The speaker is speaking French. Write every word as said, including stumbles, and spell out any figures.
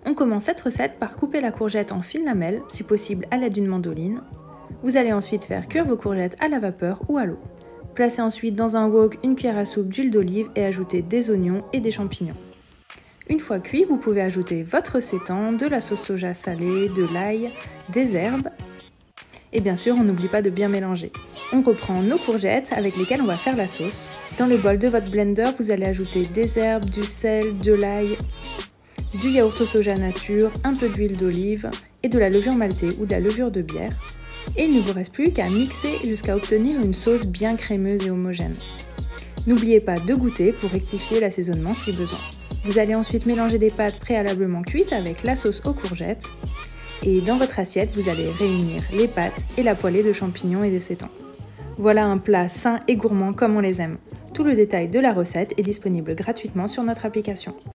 On commence cette recette par couper la courgette en fines lamelles, si possible à l'aide d'une mandoline. Vous allez ensuite faire cuire vos courgettes à la vapeur ou à l'eau. Placez ensuite dans un wok une cuillère à soupe d'huile d'olive et ajoutez des oignons et des champignons. Une fois cuit, vous pouvez ajouter votre sétan, de la sauce soja salée, de l'ail, des herbes. Et bien sûr, on n'oublie pas de bien mélanger. On reprend nos courgettes avec lesquelles on va faire la sauce. Dans le bol de votre blender, vous allez ajouter des herbes, du sel, de l'ail, du yaourt au soja nature, un peu d'huile d'olive et de la levure maltée ou de la levure de bière. Et il ne vous reste plus qu'à mixer jusqu'à obtenir une sauce bien crémeuse et homogène. N'oubliez pas de goûter pour rectifier l'assaisonnement si besoin. Vous allez ensuite mélanger des pâtes préalablement cuites avec la sauce aux courgettes. Et dans votre assiette, vous allez réunir les pâtes et la poêlée de champignons et de sétan. Voilà un plat sain et gourmand comme on les aime. Tout le détail de la recette est disponible gratuitement sur notre application.